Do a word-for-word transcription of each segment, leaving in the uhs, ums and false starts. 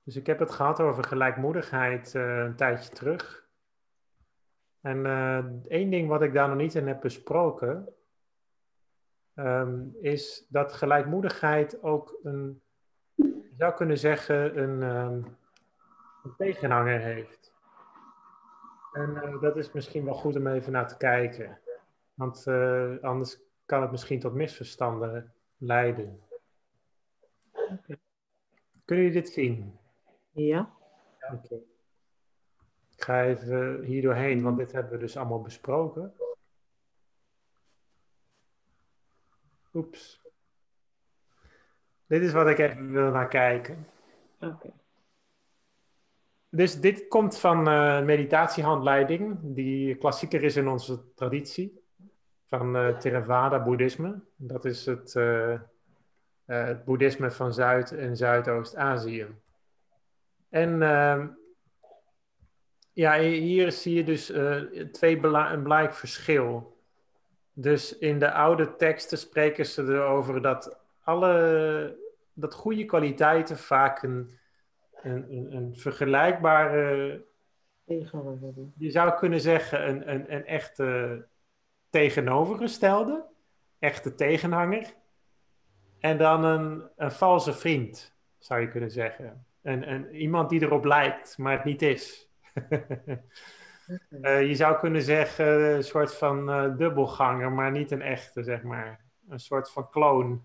Dus ik heb het gehad over gelijkmoedigheid uh, een tijdje terug. En uh, één ding wat ik daar nog niet in heb besproken, um, is dat gelijkmoedigheid ook een, je zou kunnen zeggen, een, um, een tegenhanger heeft. En uh, dat is misschien wel goed om even naar te kijken. Want uh, anders kan het misschien tot misverstanden leiden. Okay. Kunnen jullie dit zien? Ja. Oké. Okay. Ik ga even hier doorheen, want dit hebben we dus allemaal besproken. Oeps. Dit is wat ik even wil naar kijken. Oké. Okay. Dus dit komt van uh, meditatiehandleiding, die klassieker is in onze traditie, van uh, Theravada boeddhisme. Dat is het, uh, uh, het boeddhisme van Zuid- en Zuidoost-Azië. En uh, ja, hier zie je dus uh, twee bela- een belangrijk verschil. Dus in de oude teksten spreken ze erover dat alle dat goede kwaliteiten vaak een, een, een, een vergelijkbare, je zou kunnen zeggen een, een, een echte tegenovergestelde, echte tegenhanger. En dan een, een valse vriend, zou je kunnen zeggen. Een, een, iemand die erop lijkt, maar het niet is. Uh, je zou kunnen zeggen een soort van uh, dubbelganger, maar niet een echte, zeg maar. Een soort van kloon.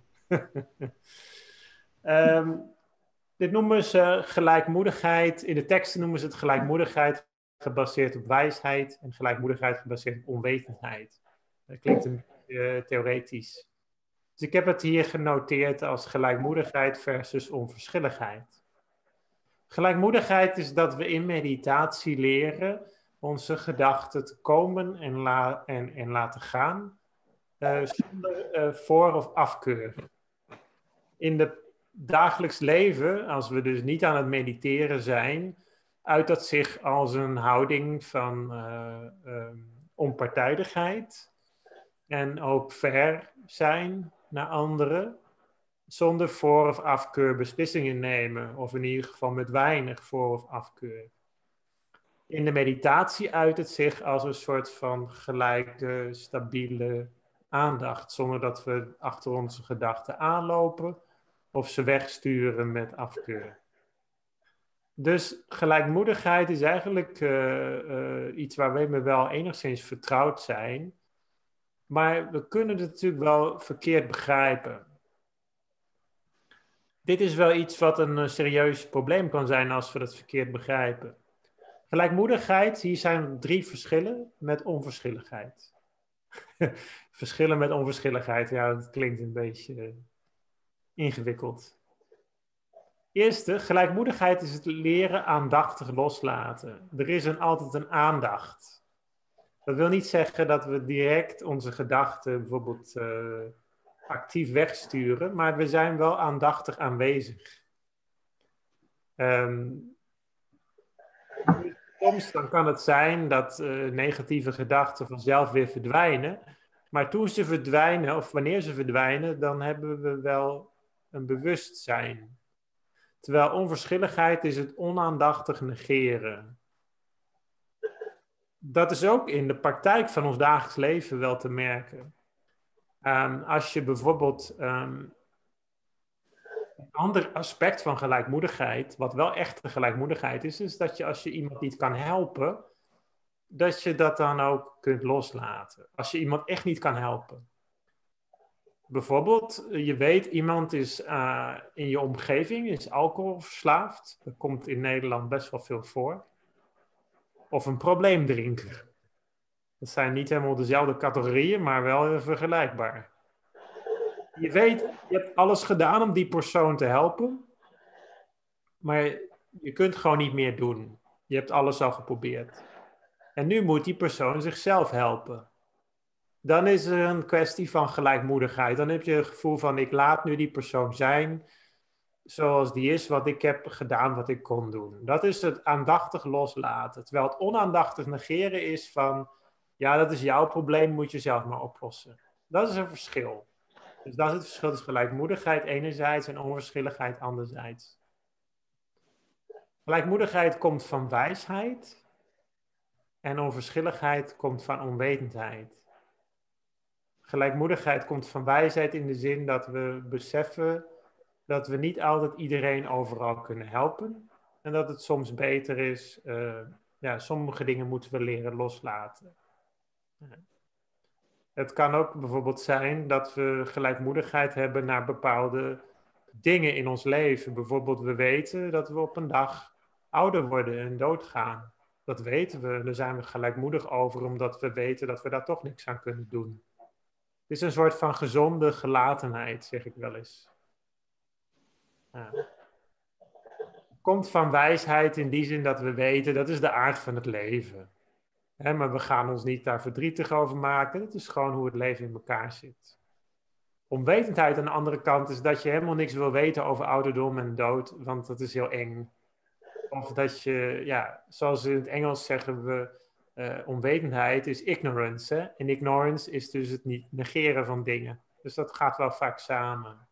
um, dit noemen ze gelijkmoedigheid. In de teksten noemen ze het gelijkmoedigheid gebaseerd op wijsheid en gelijkmoedigheid gebaseerd op onwetendheid. Dat klinkt een beetje uh, theoretisch. Dus ik heb het hier genoteerd als gelijkmoedigheid versus onverschilligheid. Gelijkmoedigheid is dat we in meditatie leren onze gedachten te komen en, la en, en laten gaan, uh, zonder uh, voor- of afkeur. In het dagelijks leven, als we dus niet aan het mediteren zijn, uit dat zich als een houding van uh, um, onpartijdigheid en ook fair zijn naar anderen, zonder voor- of afkeur beslissingen nemen, of in ieder geval met weinig voor- of afkeur. In de meditatie uit het zich als een soort van gelijke, stabiele aandacht, zonder dat we achter onze gedachten aanlopen of ze wegsturen met afkeur. Dus gelijkmoedigheid is eigenlijk uh, uh, iets waar we wel enigszins vertrouwd zijn, maar we kunnen het natuurlijk wel verkeerd begrijpen. Dit is wel iets wat een uh, serieus probleem kan zijn als we het verkeerd begrijpen. Gelijkmoedigheid, hier zijn drie verschillen met onverschilligheid. Verschillen met onverschilligheid, ja, dat klinkt een beetje uh, ingewikkeld. Eerste, gelijkmoedigheid is het leren aandachtig loslaten. Er is een, altijd een aandacht. Dat wil niet zeggen dat we direct onze gedachten bijvoorbeeld uh, actief wegsturen, maar we zijn wel aandachtig aanwezig. Um, soms dan kan het zijn dat uh, negatieve gedachten vanzelf weer verdwijnen, maar toen ze verdwijnen of wanneer ze verdwijnen, dan hebben we wel een bewustzijn. Terwijl onverschilligheid is het onaandachtig negeren. Dat is ook in de praktijk van ons dagelijks leven wel te merken. Um, als je bijvoorbeeld um, een ander aspect van gelijkmoedigheid, wat wel echte gelijkmoedigheid is, is dat je als je iemand niet kan helpen, dat je dat dan ook kunt loslaten. Als je iemand echt niet kan helpen. Bijvoorbeeld, je weet iemand is uh, in je omgeving, is alcoholverslaafd. Dat komt in Nederland best wel veel voor. Of een probleemdrinker. Dat zijn niet helemaal dezelfde categorieën, maar wel vergelijkbaar. Je weet, je hebt alles gedaan om die persoon te helpen, maar je kunt gewoon niet meer doen. Je hebt alles al geprobeerd. En nu moet die persoon zichzelf helpen. Dan is er een kwestie van gelijkmoedigheid. Dan heb je het gevoel van, ik laat nu die persoon zijn zoals die is, wat ik heb gedaan, wat ik kon doen. Dat is het aandachtig loslaten. Terwijl het onaandachtig negeren is van, ja, dat is jouw probleem, moet je zelf maar oplossen. Dat is een verschil. Dus dat is het verschil tussen gelijkmoedigheid enerzijds en onverschilligheid anderzijds. Gelijkmoedigheid komt van wijsheid en onverschilligheid komt van onwetendheid. Gelijkmoedigheid komt van wijsheid in de zin dat we beseffen dat we niet altijd iedereen overal kunnen helpen. En dat het soms beter is, uh, ja, sommige dingen moeten we leren loslaten. Het kan ook bijvoorbeeld zijn dat we gelijkmoedigheid hebben naar bepaalde dingen in ons leven. Bijvoorbeeld we weten dat we op een dag ouder worden en doodgaan. Dat weten we, daar zijn we gelijkmoedig over, omdat we weten dat we daar toch niks aan kunnen doen. Het is een soort van gezonde gelatenheid, zeg ik wel eens. Ja. Het komt van wijsheid in die zin dat we weten, dat is de aard van het leven. He, maar we gaan ons niet daar verdrietig over maken. Het is gewoon hoe het leven in elkaar zit. Onwetendheid aan de andere kant is dat je helemaal niks wil weten over ouderdom en dood, want dat is heel eng. Of dat je, ja, zoals in het Engels zeggen we, uh, onwetendheid is ignorance. Hè? En ignorance is dus het niet negeren van dingen. Dus dat gaat wel vaak samen.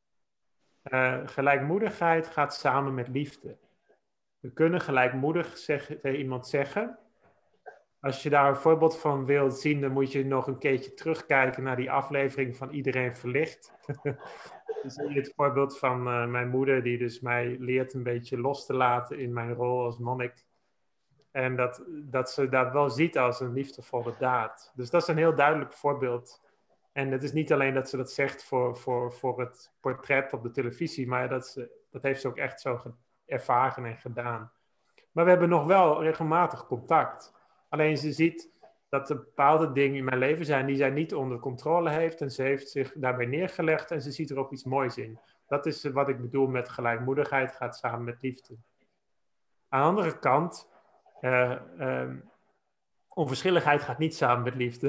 Uh, gelijkmoedigheid gaat samen met liefde. We kunnen gelijkmoedig zeg, tegen iemand zeggen. Als je daar een voorbeeld van wilt zien, dan moet je nog een keertje terugkijken naar die aflevering van Iedereen Verlicht. Dan zie je het voorbeeld van uh, mijn moeder, die dus mij leert een beetje los te laten in mijn rol als monnik. En dat, dat ze dat wel ziet als een liefdevolle daad. Dus dat is een heel duidelijk voorbeeld. En het is niet alleen dat ze dat zegt voor, voor, voor het portret op de televisie, maar dat, ze, dat heeft ze ook echt zo ervaren en gedaan. Maar we hebben nog wel regelmatig contact. Alleen ze ziet dat er bepaalde dingen in mijn leven zijn die zij niet onder controle heeft. En ze heeft zich daarbij neergelegd en ze ziet er ook iets moois in. Dat is wat ik bedoel met gelijkmoedigheid, gaat samen met liefde. Aan de andere kant, uh, um, onverschilligheid gaat niet samen met liefde.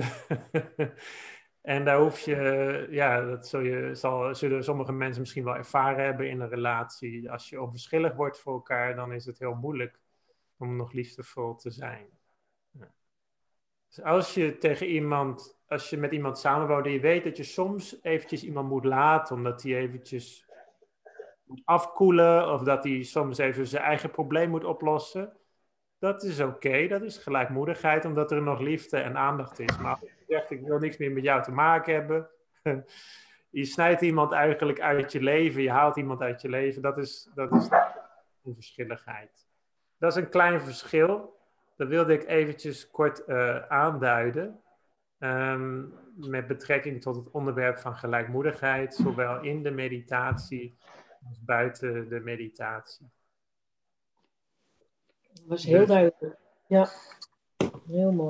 En daar hoef je, ja, dat zul je, zal, zullen sommige mensen misschien wel ervaren hebben in een relatie. Als je onverschillig wordt voor elkaar, dan is het heel moeilijk om nog liefdevol te zijn. Dus als je tegen iemand, als je met iemand samenwoont en je weet dat je soms eventjes iemand moet laten, omdat hij eventjes moet afkoelen, of dat hij soms even zijn eigen probleem moet oplossen, dat is oké, okay, dat is gelijkmoedigheid, omdat er nog liefde en aandacht is. Maar als je zegt, ik wil niks meer met jou te maken hebben, je snijdt iemand eigenlijk uit je leven, je haalt iemand uit je leven, dat is, dat is onverschilligheid. Dat is een klein verschil. Dat wilde ik eventjes kort uh, aanduiden. Um, met betrekking tot het onderwerp van gelijkmoedigheid. Zowel in de meditatie als buiten de meditatie. Dat was heel dus, duidelijk. Ja, heel mooi.